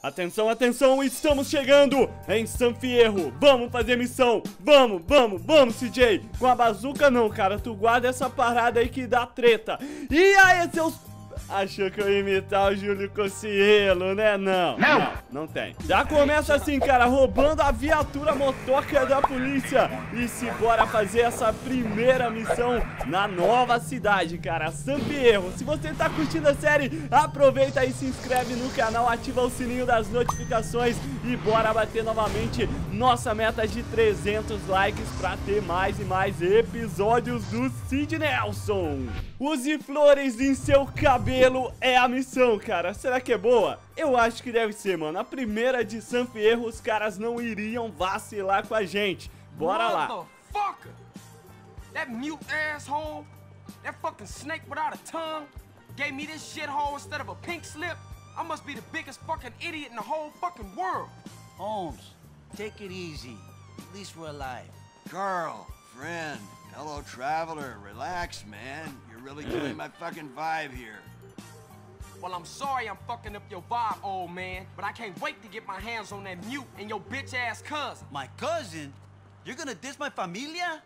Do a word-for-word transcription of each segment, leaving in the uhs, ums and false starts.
Atenção, atenção, estamos chegando em San Fierro. Vamos fazer missão. Vamos, vamos, vamos, C J. Com a bazuca não, cara. Tu guarda essa parada aí que dá treta. E aí, seus... Achou que eu ia imitar o Júlio Cossielo, né? Não, não, não, não tem. Já começa assim, cara, roubando a viatura motoca da polícia. E se bora fazer essa primeira missão na nova cidade, cara, San Fierro. Se você tá curtindo a série, aproveita e se inscreve no canal, ativa o sininho das notificações e bora bater novamente nossa meta de trezentos likes pra ter mais e mais episódios do Sid Nelson. Use flores em seu cabelo é a missão, cara. Será que é boa? Eu acho que deve ser, mano. A primeira de San Fierro, os caras não iriam vacilar com a gente. Bora lá. Motherfucker! That mute asshole, that fucking snake without a tongue, gave me this shithole instead of a pink slip. I must be the biggest fucking idiot in the whole fucking world. Holmes, take it easy. At least we're alive. Carl, friend, hello traveler, relax, man. You're really killing my fucking vibe here. Well, I'm sorry I'm fucking up your vibe, old man, but I can't wait to get my hands on that mute and your bitch-ass cousin. My cousin? You're gonna diss my familia?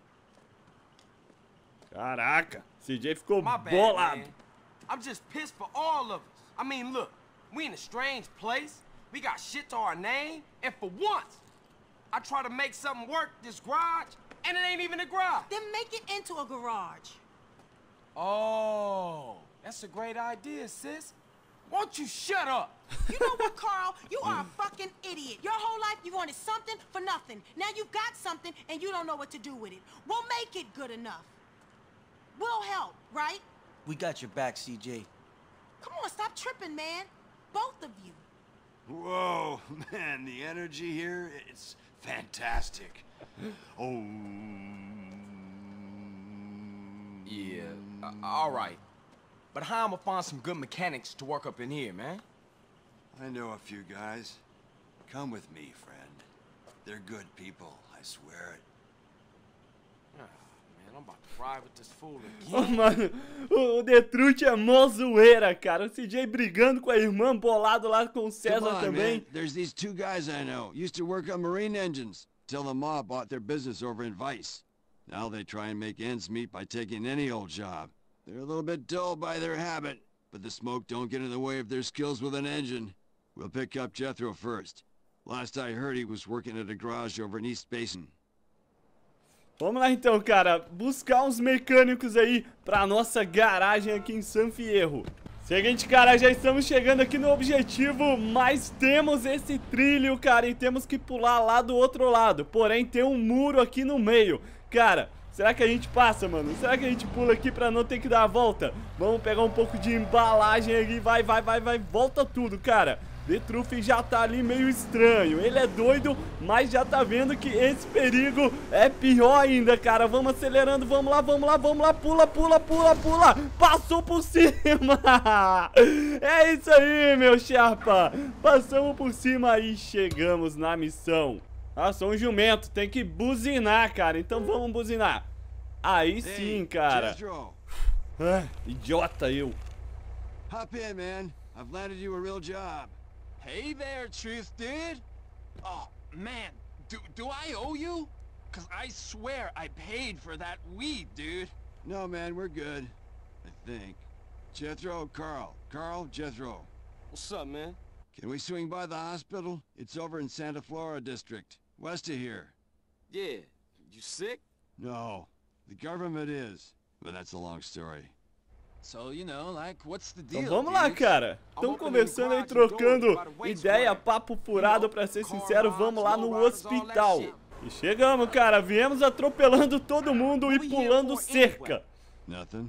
Caraca, C J ficou My bad, bolado. man. I'm just pissed for all of us. I mean, look, we in a strange place. We got shit to our name, and for once, I try to make something work this garage, and it ain't even a garage. Then make it into a garage. Oh, that's a great idea, sis. Won't you shut up? You know what, Carl? You are a fucking idiot. Your whole life you wanted something for nothing. Now you got something and you don't know what to do with it. We'll make it good enough. We'll help, right? We got your back, C J. Come on, stop tripping, man. Both of you. Whoa, man, the energy here, it's fantastic. Oh. Yeah, uh, all right. But how I'ma find some good mechanics to work up in here, man? I know a few guys. Come with me, friend. They're good people, I swear it. Oh, man, I'm about to fry with this fool Oh, again. mano, o Detrute é mó zoeira, cara. O C J brigando com a irmã, bolado lá com o César Come on, também. man. There's these two guys I know. Used to work on marine engines. Till the mob bought their business over in Vice. Now they try and make ends meet by taking any old job. They're a little bit dull by their habit, but the smoke don't get in the way of their skills with an engine. We'll pick up Jethro first. Last I heard he was working at a garage over in East Basin. Vamos lá então, cara, buscar uns mecânicos aí pra nossa garagem aqui em San Fierro. Seguinte, cara, já estamos chegando aqui no objetivo, mas temos esse trilho, cara, e temos que pular lá do outro lado. Porém, tem um muro aqui no meio. Cara, será que a gente passa, mano? Será que a gente pula aqui pra não ter que dar a volta? Vamos pegar um pouco de embalagem aqui, vai, vai, vai, vai, volta tudo, cara. Detruff já tá ali meio estranho. Ele é doido, mas já tá vendo que esse perigo é pior ainda, cara. Vamos acelerando, vamos lá, vamos lá, vamos lá. Pula, pula, pula, pula. Passou por cima. É isso aí, meu chapa. Passamos por cima e chegamos na missão. Ah, sou um jumento, tem que buzinar, cara. Então vamos buzinar. Aí sim, cara. Ah, idiota eu. Hop in, man. I've landed you a real job. Hey there, Truth Dude. Oh, man, do, do I owe you? Cause I swear I paid for that weed, dude. No, man, we're good. I think. Jethro, Carl. Carl, Jethro. What's up, man? Can we swing by the hospital? It's over in Santa Flora District, west of here. Yeah, you sick? No, the government is. But that's a long story. So, you know, like, what's the deal, Então vamos lá, dude? cara. Estão conversando aí, trocando ideia, papo furado, pra ser sincero. Vamos lá no hospital. E chegamos, cara. Viemos atropelando todo mundo e pulando cerca. Nothing?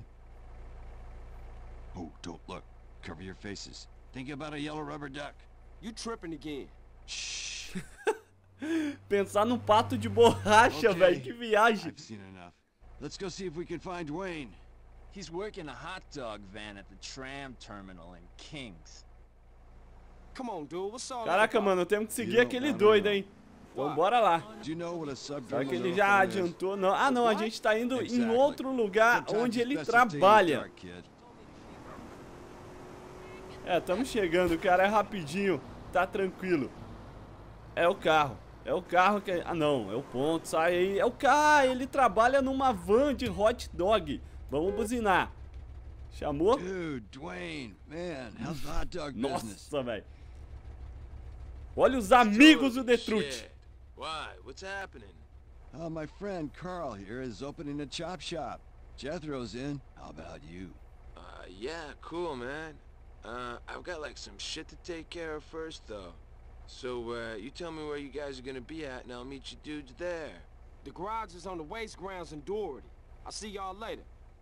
Oh, don't look. Cover your faces. Think about a yellow rubber duck. You tripping again. Shh. Pensar num pato de borracha, Okay. velho. Que viagem. I've seen enough. Let's go see if we can find Dwayne. He's working a hot dog van at the tram terminal in Kings. Come on, dude. What's all Caraca, mano, temos que seguir aquele doido, hein. Então bora lá. Do you know what a Só subdermal que ele já neurofilament is? adiantou. Não. Ah, não. A gente tá indo em Exactly. outro lugar Sometimes onde it's ele best to stay in the trabalha. dark, kid. É, estamos chegando, cara. É rapidinho. tá tranquilo. É o carro. É o carro que... Ah, não. É o ponto. Sai aí. É o carro. Ele trabalha numa van de hot dog. Vamos buzinar. Chamou? Dude, Dwayne, man, how's the hot dog business? Nossa, velho. Olha os amigos do Detrude. Shit. Why? What's happening? Oh, my friend Carl here is opening a chop shop. Jethro's in. How about you? Uh, yeah, cool, man. Uh, I've got like some shit to take care of first, though. So, uh, you tell me where you guys are gonna be at, and I'll meet you dudes there. The garage is on the waste grounds in Doherty. I'll see y'all later.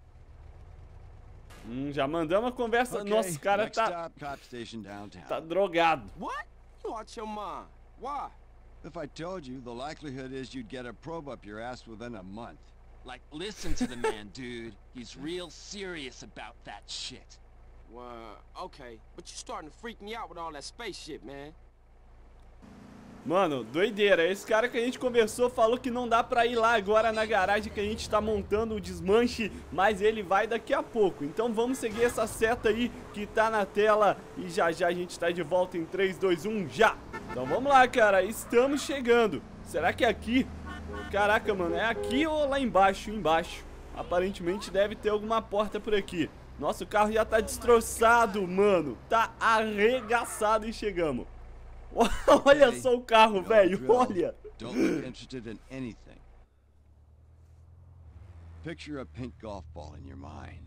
Hum, já mandamos a conversa. Okay, Nossa, o cara next tá, stop, cop station downtown. tá drogado. What? You out your mind. Why? If I told you, the likelihood is you'd get a probe up your ass within a month. Like, listen to the man, dude. He's real serious about that shit. Well, okay. But you starting to freak me out with all that spaceship, man. Mano, doideira. Esse cara que a gente conversou falou que não dá pra ir lá agora na garagem que a gente tá montando o desmanche, mas ele vai daqui a pouco. Então vamos seguir essa seta aí que tá na tela e já já a gente tá de volta em três, dois, um, já! Então vamos lá, cara. Estamos chegando. Será que é aqui? Caraca, mano, é aqui ou lá embaixo? Embaixo. Aparentemente deve ter alguma porta por aqui. Nossa, o carro já tá destroçado, mano. Tá arregaçado e chegamos. Olha só o carro, velho. Olha. Don't look interested in anything. Picture a pink golf ball in your mind.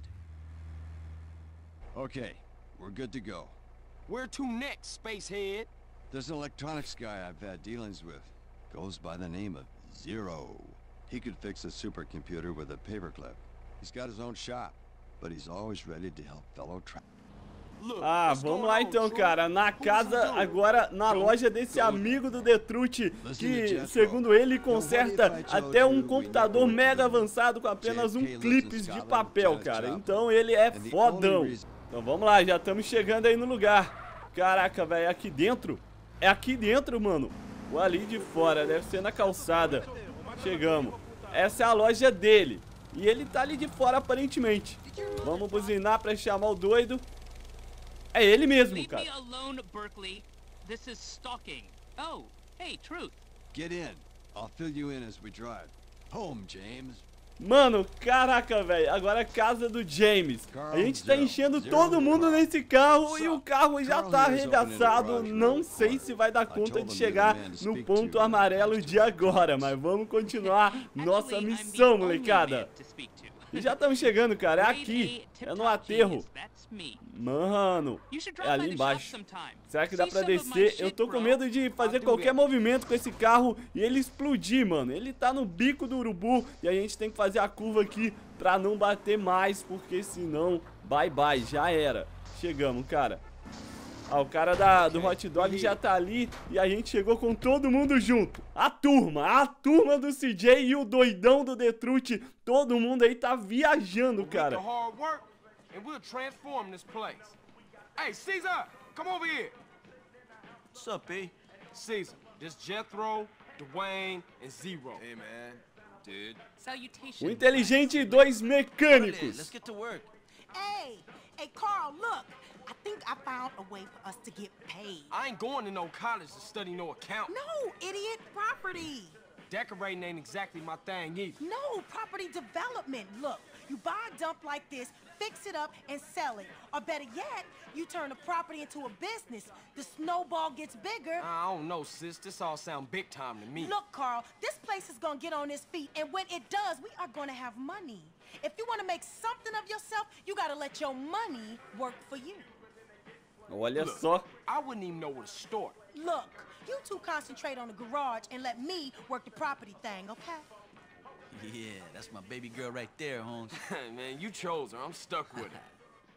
Okay, we're good to go. Where to next, spacehead? There's an electronics guy I've had dealings with. Goes by the name of Zero. He could fix a supercomputer with a paperclip. He's got his own shop, but he's always ready to help fellow travelers. Ah, vamos lá então, cara. Na casa, agora na loja desse amigo do Detrude, que, segundo ele, conserta até um computador mega avançado com apenas um clipes de papel, cara. Então ele é fodão. Então vamos lá, já estamos chegando aí no lugar. Caraca, velho, aqui dentro? É aqui dentro, mano. Ou ali de fora, deve ser na calçada. Chegamos. Essa é a loja dele. E ele tá ali de fora, aparentemente. Vamos buzinar pra chamar o doido. É ele mesmo, cara. Leave me alone, Berkeley. This is stalking. Oh, hey, Truth. Get in. I'll fill you in as we drive. Home, James. Mano, caraca, velho. Agora é a casa do James. A gente tá enchendo todo mundo nesse carro e o carro já tá arregaçado. Não sei se vai dar conta de chegar no ponto amarelo de agora, mas vamos continuar nossa missão, molecada. E já estamos chegando, cara. É aqui. É no aterro. Mano, é ali embaixo. Será que dá pra descer? Eu tô com medo de fazer qualquer movimento com esse carro e ele explodir, mano. Ele tá no bico do urubu e a gente tem que fazer a curva aqui pra não bater mais, porque senão, bye bye, já era. Chegamos, cara. Ah, o cara da, do hot dog já tá ali e a gente chegou com todo mundo junto. A turma, a turma do C J e o doidão do Detrude. Todo mundo aí tá viajando, cara. And we'll transform this place. Hey, Caesar, come over here. What's up, B? Caesar, this Jethro, Dwayne, and Zero. Hey, man. Dude. O inteligente e dois mecânicos. Let's get to work. Hey, hey, Carl, look. I think I found a way for us to get paid. I ain't going to no college to study no accounting. No, idiot, property. Decorating ain't exactly my thing either. No, property development. Look, you buy a dump like this, fix it up, and sell it. Or better yet, you turn the property into a business. The snowball gets bigger. I don't know, sis. This all sound big time to me. Look, Carl, this place is gonna get on its feet, and when it does, we are gonna have money. If you want to make something of yourself, you gotta let your money work for you. Olha Look, só. I wouldn't even know where to start. Look, you two concentrate on the garage and let me work the property thing, okay? Yeah, that's my baby girl right there, Holmes. Man, you chose her. I'm stuck with her.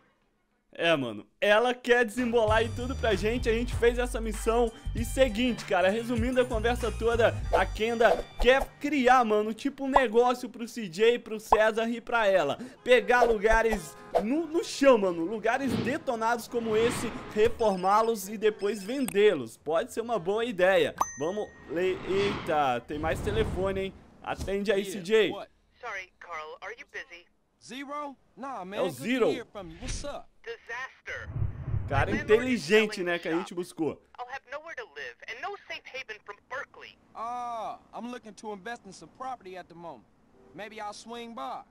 É, mano, ela quer desembolar e tudo pra gente, a gente fez essa missão. E seguinte, cara, resumindo a conversa toda, a Kenda quer criar, mano, tipo um negócio pro C J, pro César e pra ela. Pegar lugares no, no chão, mano, lugares detonados como esse, reformá-los e depois vendê-los. Pode ser uma boa ideia. Vamos ler. Eita, tem mais telefone, hein? Atende aí, C J. Sorry, Carl, are you busy? Zero? Nah, man. É o Zero. What's up? Disaster. Cara inteligente, né, que a gente buscou. I'll have no Ah, I'm looking to invest in some property at the moment. Maybe I'll swing by.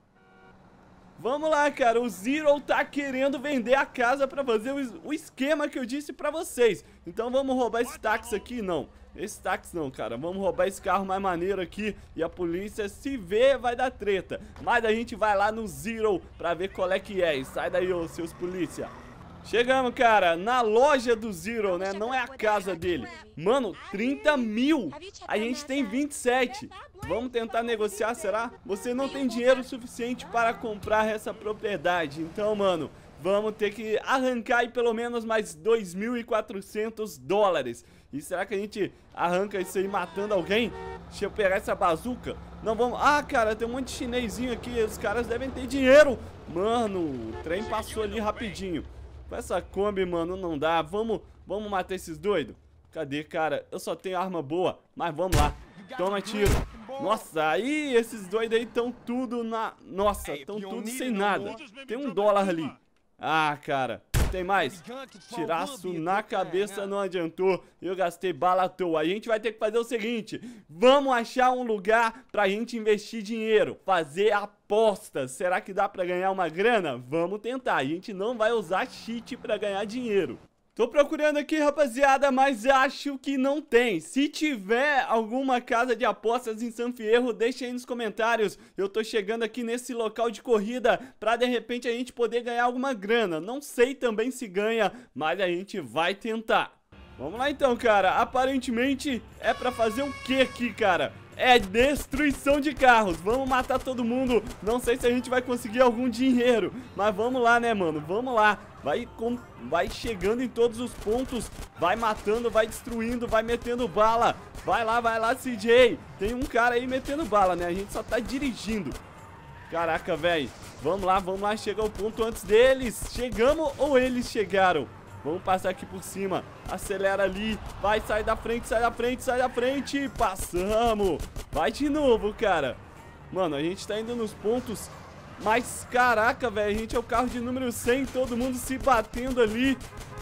Vamos lá, cara, o Zero tá querendo vender a casa pra fazer o, o esquema que eu disse pra vocês. Então vamos roubar esse táxi aqui? Não, esse táxi não, cara. Vamos roubar esse carro mais maneiro aqui e a polícia, se vê, vai dar treta. Mas a gente vai lá no Zero pra ver qual é que é. E sai daí, ô, seus polícia. Chegamos, cara, na loja do Zero, né? Não é a casa dele. Mano, trinta mil. A gente tem vinte e sete. Vamos tentar negociar, será? Você não tem dinheiro suficiente para comprar essa propriedade. Então, mano, vamos ter que arrancar aí pelo menos mais dois mil e quatrocentos dólares. E será que a gente arranca isso aí matando alguém? Deixa eu pegar essa bazuca. Não, vamos... Ah, cara, tem um monte de chinesinho aqui. Os caras devem ter dinheiro. Mano, o trem passou ali rapidinho. Com essa Kombi, mano, não dá. Vamos, vamos matar esses doidos? Cadê, cara? Eu só tenho arma boa, mas vamos lá. Toma tiro. Nossa, aí esses doidos aí estão tudo na... Nossa, estão tudo sem nada. Tem um dólar ali. Ah, cara. Tem mais? Tiraço na cabeça não adiantou. Eu gastei bala à toa. A gente vai ter que fazer o seguinte. Vamos achar um lugar pra gente investir dinheiro. Fazer apostas. Será que dá pra ganhar uma grana? Vamos tentar. A gente não vai usar cheat pra ganhar dinheiro. Tô procurando aqui, rapaziada, mas acho que não tem. Se tiver alguma casa de apostas em San Fierro, deixa aí nos comentários. Eu tô chegando aqui nesse local de corrida pra de repente a gente poder ganhar alguma grana. Não sei também se ganha, mas a gente vai tentar. Vamos lá então, cara. Aparentemente é pra fazer o que aqui, cara? É destruição de carros. Vamos matar todo mundo. Não sei se a gente vai conseguir algum dinheiro, mas vamos lá, né, mano? Vamos lá. Vai, com... vai chegando em todos os pontos. Vai matando, vai destruindo, vai metendo bala. Vai lá, vai lá, C J. Tem um cara aí metendo bala, né? A gente só tá dirigindo. Caraca, velho. Vamos lá, vamos lá. Chega ao ponto antes deles. Chegamos ou eles chegaram? Vamos passar aqui por cima. Acelera ali. Vai, sai da frente, sai da frente, sai da frente. Passamos. Vai de novo, cara. Mano, a gente tá indo nos pontos. Mas, caraca, velho. A gente é o carro de número cem. Todo mundo se batendo ali.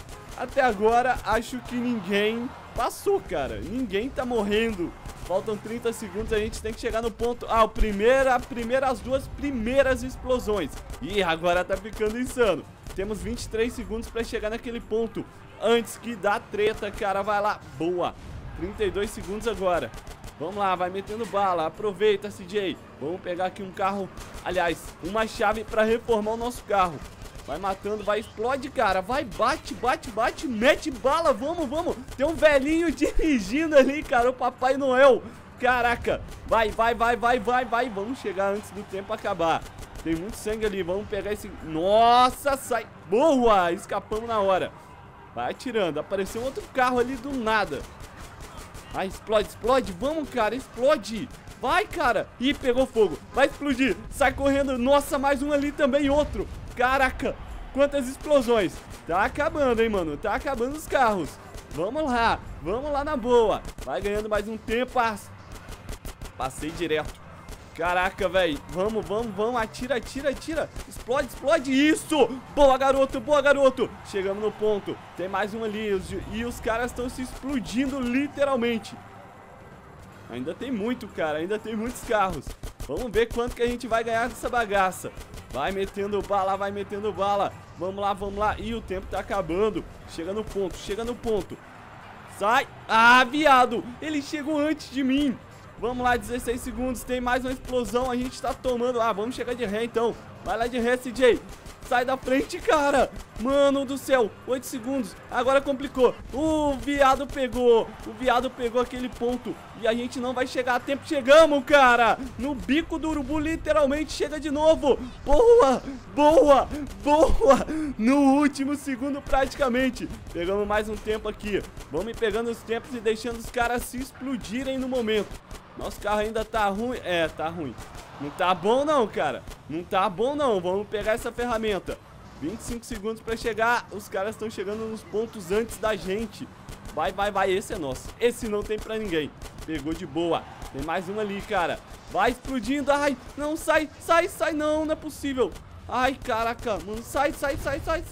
Até agora, acho que ninguém passou, cara. Ninguém tá morrendo. Faltam trinta segundos. A gente tem que chegar no ponto. Ah, o primeiro, a primeira, as duas primeiras explosões. Ih, agora tá ficando insano. Temos vinte e três segundos pra chegar naquele ponto. Antes que dá treta, cara. Vai lá. Boa. trinta e dois segundos agora. Vamos lá, vai metendo bala. Aproveita, C J. Vamos pegar aqui um carro. Aliás, uma chave pra reformar o nosso carro. Vai matando, vai, explode, cara. Vai, bate, bate, bate. Mete bala, vamos, vamos. Tem um velhinho dirigindo ali, cara. O Papai Noel. Caraca. Vai, vai, vai, vai, vai, vai. Vamos chegar antes do tempo acabar. Tem muito sangue ali, vamos pegar esse... Nossa, sai... Boa! Escapamos na hora. Vai atirando, apareceu um outro carro ali do nada. Vai, explode, explode, vamos, cara, explode. Vai, cara. Ih, pegou fogo, vai explodir. Sai correndo, nossa, mais um ali também, outro. Caraca, quantas explosões. Tá acabando, hein, mano, tá acabando os carros. Vamos lá, vamos lá na boa. Vai ganhando mais um tempo. Passei direto. Caraca, velho. Vamos, vamos, vamos. Atira, atira, atira. Explode, explode. Isso. Boa, garoto. Boa, garoto. Chegamos no ponto. Tem mais um ali. E os caras estão se explodindo literalmente. Ainda tem muito, cara. Ainda tem muitos carros. Vamos ver quanto que a gente vai ganhar dessa bagaça. Vai metendo bala, vai metendo bala. Vamos lá, vamos lá. Ih, o tempo tá acabando. Chega no ponto, chega no ponto. Sai. Ah, viado. Ele chegou antes de mim. Vamos lá, dezesseis segundos, tem mais uma explosão, a gente tá tomando... Ah, vamos chegar de ré então. Vai lá de ré, C J. Sai da frente, cara. Mano do céu, oito segundos. Agora complicou. O viado pegou. O viado pegou aquele ponto. E a gente não vai chegar a tempo. Chegamos, cara. No bico do urubu, literalmente. Chega de novo. Boa, boa, boa. No último segundo, praticamente. Pegamos mais um tempo aqui. Vamos pegando os tempos e deixando os caras se explodirem no momento. Nosso carro ainda tá ruim. É, tá ruim. Não tá bom não, cara. Não tá bom não. Vamos pegar essa ferramenta. vinte e cinco segundos pra chegar. Os caras estão chegando nos pontos antes da gente. Vai, vai, vai. Esse é nosso. Esse não tem pra ninguém. Pegou de boa. Tem mais um ali, cara. Vai explodindo. Ai, não, sai, sai, sai. Não, não é possível. Ai, caraca, mano. Sai, sai, sai, sai, sai.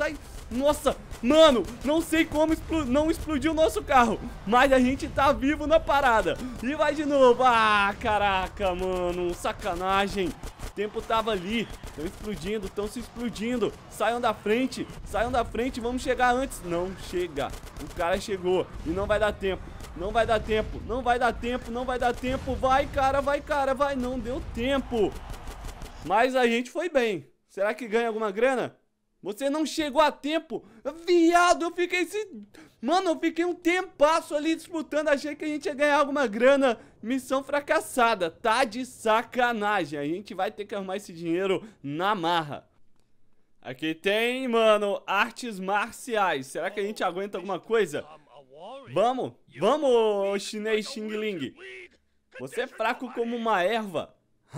Nossa, mano, não sei como expl não explodiu o nosso carro, mas a gente tá vivo na parada. E vai de novo. Ah, caraca, mano, sacanagem. O tempo tava ali. Estão explodindo, estão se explodindo. Saiam da frente, saiam da frente. Vamos chegar antes. Não chega. O cara chegou e não vai dar tempo. Não vai dar tempo, não vai dar tempo, não vai dar tempo. Vai, cara, vai, cara, vai. Não deu tempo. Mas a gente foi bem. Será que ganha alguma grana? Você não chegou a tempo. Viado, eu fiquei... Esse... Mano, eu fiquei um tempasso ali disputando. Achei que a gente ia ganhar alguma grana. Missão fracassada. Tá de sacanagem. A gente vai ter que arrumar esse dinheiro na marra. Aqui tem, mano, artes marciais. Será que a gente aguenta alguma coisa? Vamos, vamos, chinês Xing Ling. Você é fraco como uma erva.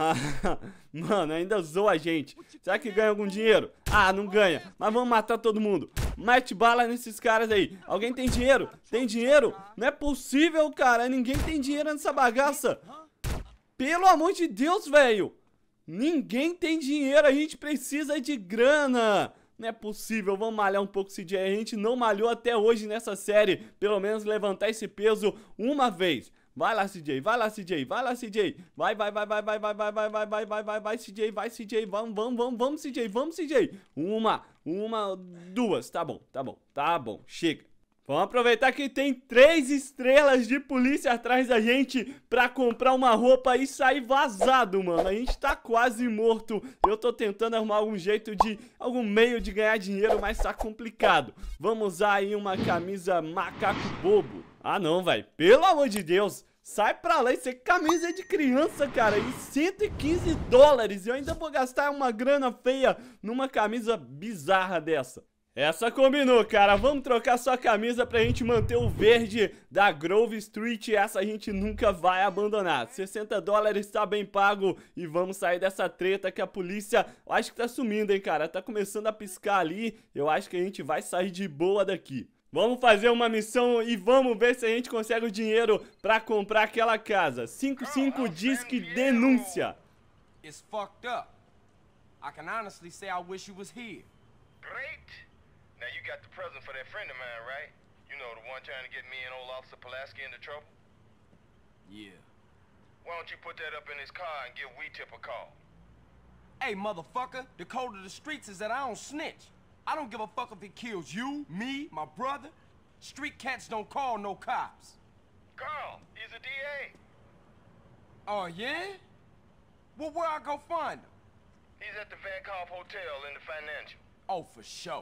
Mano, ainda zoa a gente. Será que ganha algum dinheiro? Ah, não ganha. Mas vamos matar todo mundo. Mete bala nesses caras aí. Alguém tem dinheiro? Tem dinheiro? Não é possível, cara. Ninguém tem dinheiro nessa bagaça. Pelo amor de Deus, velho. Ninguém tem dinheiro. A gente precisa de grana. Não é possível, vamos malhar um pouco C J. A gente não malhou até hoje nessa série. Pelo menos levantar esse peso uma vez. Vai lá, C J, vai lá, C J, vai lá, C J. Vai, vai, vai, vai, vai, vai, vai, vai, vai, vai, vai, vai, vai, C J, vai, C J. Vamos, vamos, vamos, vamos, C J, vamos, C J. Uma, uma, duas. Tá bom, tá bom, tá bom, chega. Vamos aproveitar que tem três estrelas de polícia atrás da gente pra comprar uma roupa e sair vazado, mano. A gente tá quase morto. Eu tô tentando arrumar algum jeito de... algum meio de ganhar dinheiro, mas tá complicado. Vamos usar aí uma camisa macaco bobo. Ah, não, velho. Pelo amor de Deus. Sai pra lá. Isso é camisa de criança, cara. E cento e quinze dólares. Eu ainda vou gastar uma grana feia numa camisa bizarra dessa. Essa combinou, cara. Vamos trocar sua camisa pra gente manter o verde da Grove Street. Essa a gente nunca vai abandonar. sessenta dólares tá bem pago. E vamos sair dessa treta que a polícia... eu acho que tá sumindo, hein, cara. Tá começando a piscar ali. Eu acho que a gente vai sair de boa daqui. Vamos fazer uma missão e vamos ver se a gente consegue o dinheiro pra comprar aquela casa. cinco cinco Disque Denúncia. It's fucked up. I can honestly say I wish you was here. Great. Now you got the present for that friend of mine, right? You know, the one trying to get me and old Officer Pulaski into trouble? Yeah. Why don't you put that up in his car and give Weetip a call? Hey, motherfucker, the code of the streets is that I don't snitch. I don't give a fuck if it kills you, me, my brother. Street cats don't call no cops. Carl, he's a D A. Oh, yeah? Well, where I go find him? He's at the Vankoff Hotel in the Financial. Oh, for sure.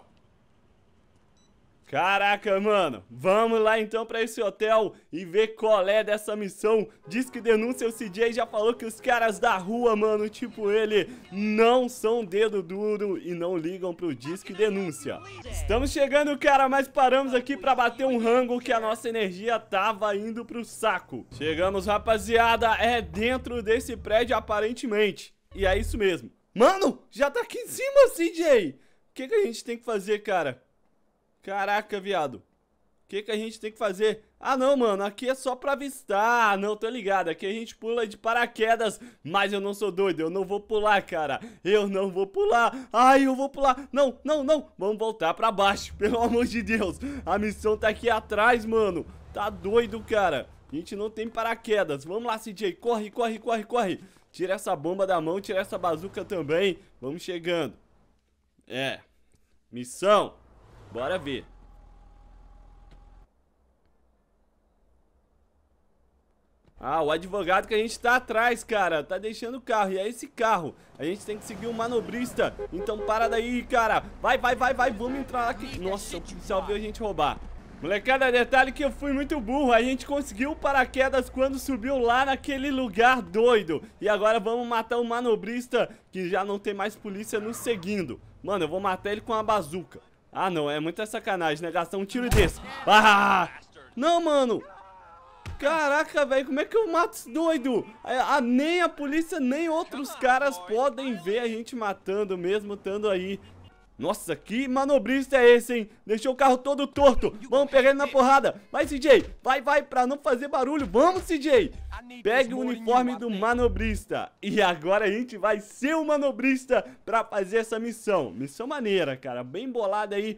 Caraca, mano, vamos lá então pra esse hotel e ver qual é dessa missão. Diz que denúncia, o C J já falou que os caras da rua, mano, tipo ele, não são dedo duro e não ligam pro Disque Denúncia. Estamos chegando, cara, mas paramos aqui pra bater um rango que a nossa energia tava indo pro saco. Chegamos, rapaziada, é dentro desse prédio aparentemente. E é isso mesmo. Mano, já tá aqui em cima, C J. O que que a gente tem que fazer, cara? Caraca, viado. O que que a gente tem que fazer? Ah, não, mano. Aqui é só pra avistar. Ah, não, tô ligado. Aqui a gente pula de paraquedas. Mas eu não sou doido. Eu não vou pular, cara. Eu não vou pular. Ai, eu vou pular. Não, não, não. Vamos voltar pra baixo. Pelo amor de Deus. A missão tá aqui atrás, mano. Tá doido, cara. A gente não tem paraquedas. Vamos lá, C J. Corre, corre, corre, corre. Tira essa bomba da mão. Tira essa bazuca também. Vamos chegando. É. Missão. Bora ver. Ah, o advogado que a gente tá atrás, cara. Tá deixando o carro. E é esse carro. A gente tem que seguir o manobrista. Então para daí, cara. Vai, vai, vai, vai. Vamos entrar aqui. Nossa, o policial viu a gente roubar. Molecada, detalhe que eu fui muito burro. A gente conseguiu o paraquedas quando subiu lá naquele lugar doido. E agora vamos matar o manobrista, que já não tem mais polícia nos seguindo. Mano, eu vou matar ele com uma bazuca. Ah, não, é muita sacanagem, né? Gastar um tiro desse. Ah! Não, mano! Caraca, velho, como é que eu mato esse doido? A, a, nem a polícia, nem outros caras podem ver a gente matando, mesmo estando aí. Nossa, que manobrista é esse, hein? Deixou o carro todo torto. Vamos pegar ele na porrada. Vai, C J. Vai, vai, pra não fazer barulho. Vamos, C J. Pegue o uniforme do manobrista. E agora a gente vai ser o manobrista pra fazer essa missão. Missão maneira, cara. Bem bolada aí.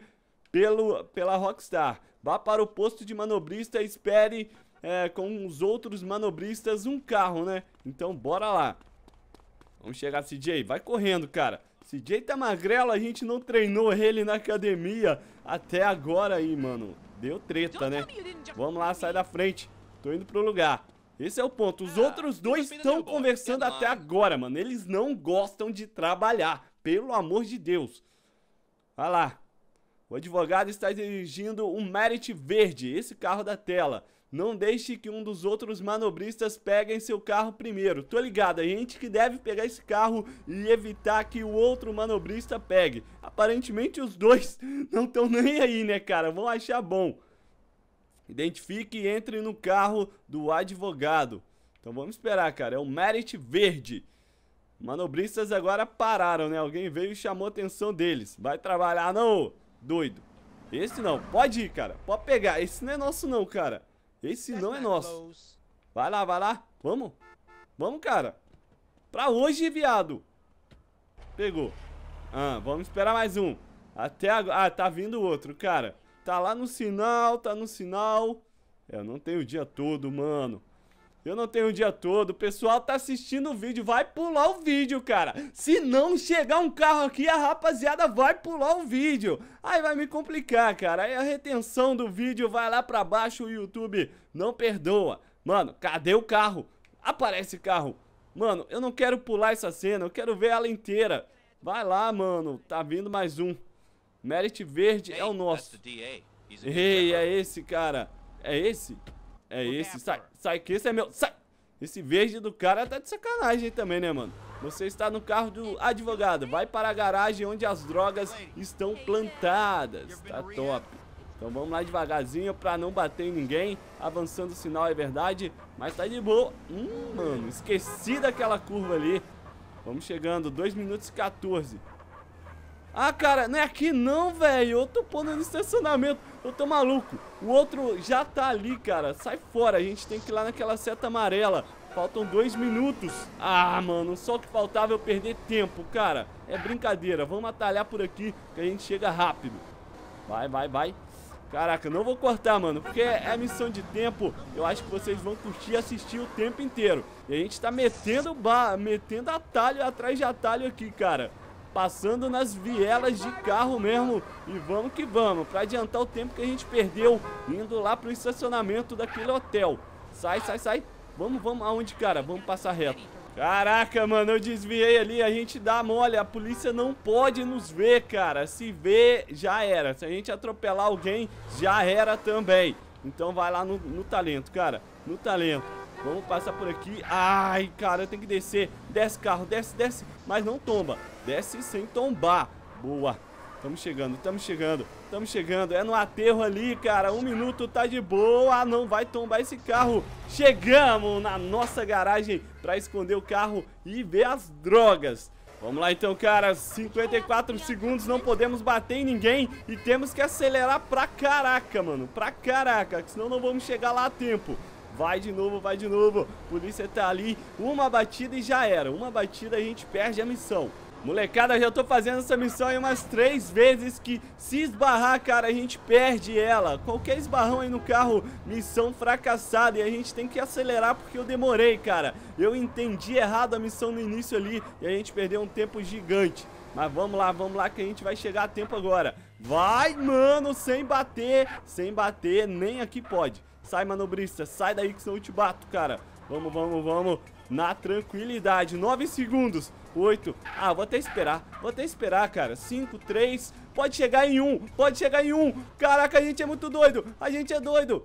pelo, pela Rockstar. Vá para o posto de manobrista e espere é, com os outros manobristas um carro, né? Então bora lá. Vamos chegar, C J. Vai correndo, cara. C J tá magrelo, a gente não treinou ele na academia até agora aí, mano. Deu treta, né? Vamos lá, sai da frente. Tô indo pro lugar. Esse é o ponto. Os outros dois estão conversando até agora, mano. Eles não gostam de trabalhar. Pelo amor de Deus. Vai lá. O advogado está dirigindo um Merit verde, esse carro da tela. Não deixe que um dos outros manobristas peguem seu carro primeiro. Tô ligado, a gente que deve pegar esse carro e evitar que o outro manobrista pegue. Aparentemente os dois não estão nem aí, né, cara? Vão achar bom. Identifique e entre no carro do advogado. Então vamos esperar, cara. É o Merit verde. Manobristas agora pararam, né? Alguém veio e chamou a atenção deles. Vai trabalhar, não, doido. Esse não. Pode ir, cara. Pode pegar. Esse não é nosso, não, cara. Esse não é nosso. Vai lá, vai lá. Vamos. Vamos, cara. Pra hoje, viado. Pegou. Ah, vamos esperar mais um. Até agora. Ah, tá vindo outro, cara. Tá lá no sinal, tá no sinal. Eu não tenho o dia todo, mano. Eu não tenho o dia todo. O pessoal tá assistindo o vídeo. Vai pular o vídeo, cara. Se não chegar um carro aqui, a rapaziada vai pular o vídeo. Aí vai me complicar, cara. Aí a retenção do vídeo vai lá pra baixo. O YouTube não perdoa. Mano, cadê o carro? Aparece carro. Mano, eu não quero pular essa cena. Eu quero ver ela inteira. Vai lá, mano. Tá vindo mais um. Merit verde é o nosso. Ei, é esse, cara. É esse? É esse. Sai, sai que esse é meu. Sai! Esse verde do cara tá de sacanagem também, né, mano? Você está no carro do advogado. Vai para a garagem onde as drogas estão plantadas. Tá top. Então vamos lá devagarzinho pra não bater em ninguém. Avançando o sinal, é verdade. Mas tá de boa. Hum, mano, esqueci daquela curva ali. Vamos chegando, dois minutos e quatorze. Ah, cara, não é aqui não, velho. Eu tô pondo no estacionamento. Eu tô maluco. O outro já tá ali, cara. Sai fora. A gente tem que ir lá naquela seta amarela. Faltam dois minutos. Ah, mano, só que faltava eu perder tempo, cara. É brincadeira. Vamos atalhar por aqui que a gente chega rápido. Vai, vai, vai. Caraca, não vou cortar, mano, porque é missão de tempo. Eu acho que vocês vão curtir e assistir o tempo inteiro. E a gente tá metendo, ba... metendo atalho atrás de atalho aqui, cara. Passando nas vielas de carro mesmo. E vamos que vamos, pra adiantar o tempo que a gente perdeu indo lá pro estacionamento daquele hotel. Sai, sai, sai. Vamos, vamos, aonde, cara? Vamos passar reto. Caraca, mano, eu desviei ali, a gente dá mole. A polícia não pode nos ver, cara. Se vê, já era. Se a gente atropelar alguém, já era também. Então vai lá no, no talento, cara. No talento. Vamos passar por aqui. Ai, cara, eu tenho que descer. Desce, carro, desce, desce. Mas não tomba. Desce sem tombar. Boa. Estamos chegando, estamos chegando. Estamos chegando. É no aterro ali, cara. Um minuto tá de boa. Não vai tombar esse carro. Chegamos na nossa garagem pra esconder o carro e ver as drogas. Vamos lá então, cara. cinquenta e quatro segundos. Não podemos bater em ninguém. E temos que acelerar pra caraca, mano. Pra caraca. Senão não vamos chegar lá a tempo. Vai de novo, vai de novo. Polícia tá ali. Uma batida e já era. Uma batida a gente perde a missão. Molecada, já tô fazendo essa missão aí umas três vezes que se esbarrar, cara, a gente perde ela. Qualquer esbarrão aí no carro, missão fracassada. E a gente tem que acelerar porque eu demorei, cara. Eu entendi errado a missão no início ali e a gente perdeu um tempo gigante. Mas vamos lá, vamos lá que a gente vai chegar a tempo agora. Vai, mano, sem bater, sem bater, nem aqui pode. Sai, manobrista, sai daí que senão eu te bato, cara. Vamos, vamos, vamos. Na tranquilidade. Nove segundos. Oito. Ah, vou até esperar. Vou até esperar, cara. Cinco, três. Pode chegar em um. Pode chegar em um. Caraca, a gente é muito doido. A gente é doido.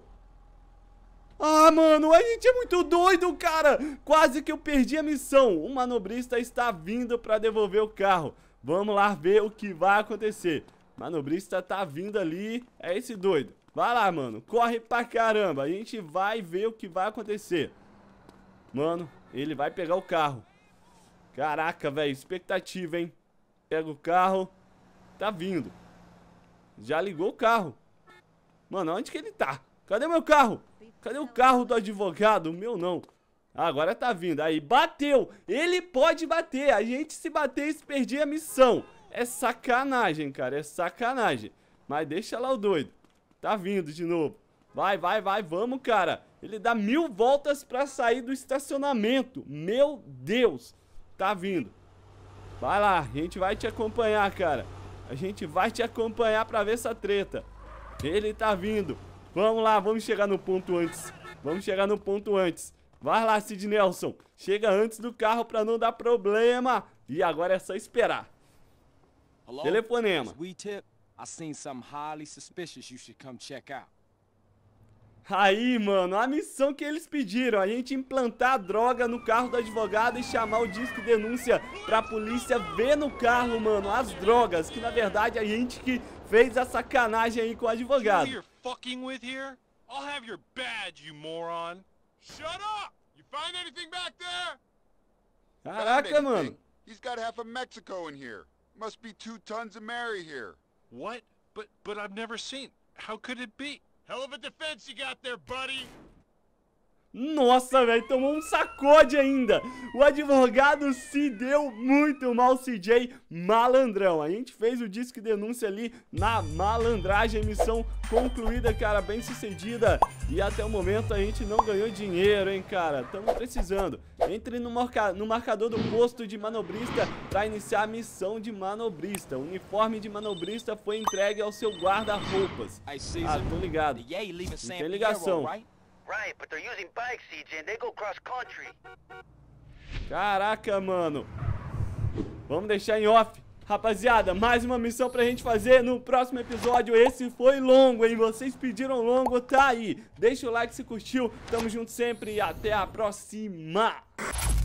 Ah, mano, a gente é muito doido, cara. Quase que eu perdi a missão. O manobrista está vindo pra devolver o carro. Vamos lá ver o que vai acontecer. O manobrista tá vindo ali. É esse doido. Vai lá, mano. Corre pra caramba. A gente vai ver o que vai acontecer. Mano, ele vai pegar o carro. Caraca, velho, expectativa, hein? Pega o carro. Tá vindo. Já ligou o carro. Mano, onde que ele tá? Cadê meu carro? Cadê o carro do advogado? O meu não. Ah, agora tá vindo. Aí, bateu. Ele pode bater. A gente se bater e se perder a missão. É sacanagem, cara, é sacanagem. Mas deixa lá o doido. Tá vindo de novo. Vai, vai, vai, vamos, cara. Ele dá mil voltas pra sair do estacionamento. Meu Deus. Tá vindo. Vai lá, a gente vai te acompanhar, cara. A gente vai te acompanhar pra ver essa treta. Ele tá vindo. Vamos lá, vamos chegar no ponto antes. Vamos chegar no ponto antes. Vai lá, Sid Nelson. Chega antes do carro pra não dar problema. E agora é só esperar. Hello? Telefonema. We tip. I seen something highly suspicious you should come check out. Aí, mano, a missão que eles pediram, a gente implantar a droga no carro do advogado e chamar o disco denúncia pra polícia ver no carro, mano, as drogas, que na verdade a gente que fez a sacanagem aí com o advogado. You're fucking with here? I'll have your badge, you moron. Shut up! You find anything back there? Caraca, mano. He's got half of Mexico in here. Must be two tons of Mary here. What? But but I've never seen. How could it be? Hell of a defense you got there, buddy. Nossa, velho, tomou um sacode ainda. O advogado se deu muito mal, C J malandrão. A gente fez o disco denúncia ali na malandragem. Missão concluída, cara, bem sucedida. E até o momento a gente não ganhou dinheiro, hein, cara. Estamos precisando. Entre no, marca no marcador do posto de manobrista para iniciar a missão de manobrista. O uniforme de manobrista foi entregue ao seu guarda-roupas. Ah, tô ligado. Não tem ligação. Right, but they're using bikes, C J, and they go cross country. Caraca, mano. Vamos deixar em off. Rapaziada, mais uma missão pra gente fazer no próximo episódio. Esse foi longo, hein? Vocês pediram longo, tá aí. Deixa o like se curtiu. Tamo junto sempre e até a próxima.